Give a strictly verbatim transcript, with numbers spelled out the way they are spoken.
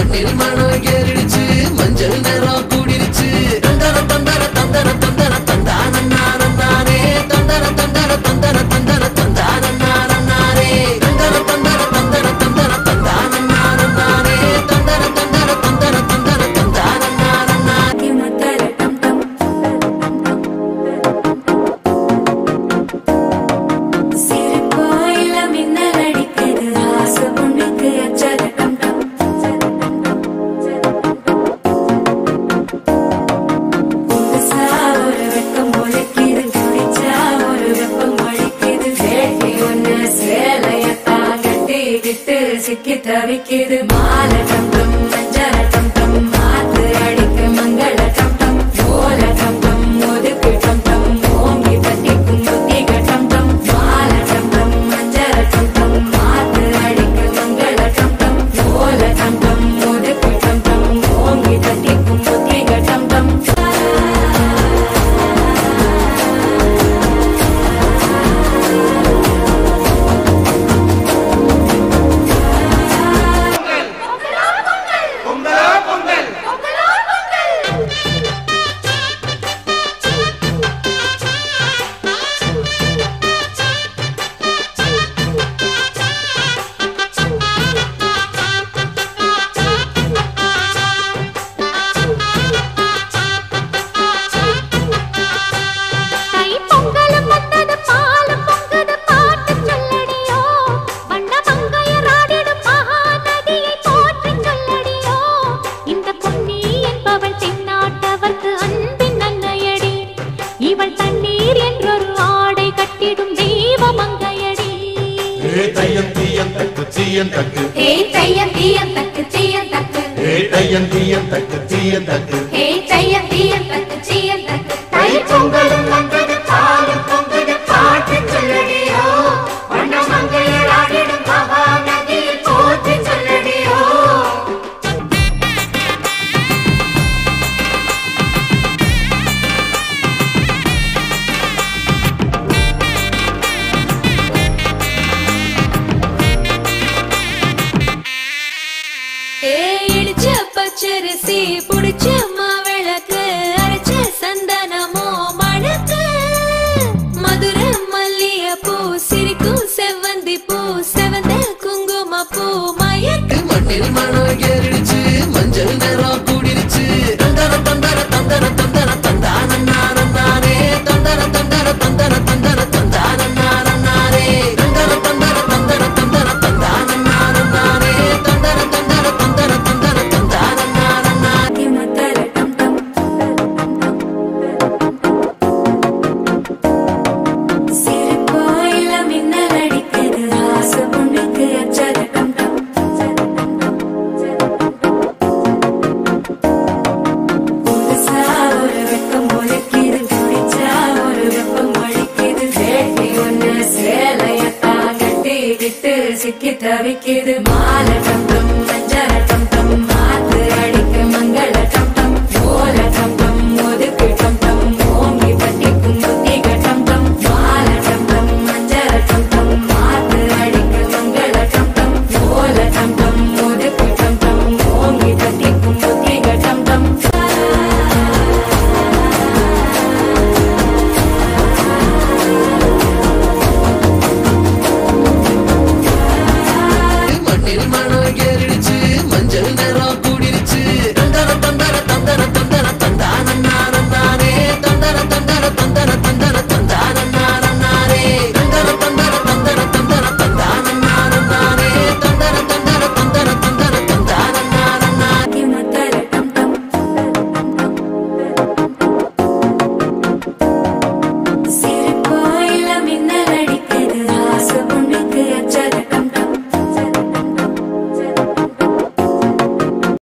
மண்ணில் மனம் ஏறிடுச்சு மஞ்சள் நேரம் கூடிருச்சு தந்தர தந்தர தந்தர தந்தர தந்தான நானே தந்தர தந்தர தந்தர தந்தர தந்தான நானே தந்தர தந்தர தந்தர தந்தர தந்தான நானே தந்தர தந்தர தந்தர தந்தர தந்தான நானே மத்தர டம் டம் சிறுபாயில மின்னல் அடிக்குது ஆசை பொண்ணுக்கு அச்சர டம் டம் ஒரு வெப்பம் ஒழிக்குது குடிச்சா ஒரு வெப்பம் ஒழிக்குது வேட்டி ஒண்ணு சேலையத்தான் கட்டி விட்டு சிக்கி தவிக்குது மாலை டம் டம் மஞ்சள டம் டம் மாத்து அடிக்கு மங்கள டம் டம் ஓல டம் டம் ஒதுக்கு டம் டம் ஓங்கி தட்டிக்கும் புத்திக டம் டம் மாலை டம் டம் மஞ்சள டம் டம் மாத்து அடிக்கு மங்கள டம் டம் ஓல டம் டம் ஒதுக்கு டம் டம் ஓங்கி தட்டிக்கும் புத்திக டம் டம் பச்சரிசி புடிச்ச மாவிளக்கு அரைச்ச சந்தனமோ மணக்கு மதுர மல்லிய பூ சிரிக்கும் செவ்வந்தி பூ செவந்த குங்கும பூ மயக்கு மண்ணில் மனம் ஏறிடுச்சு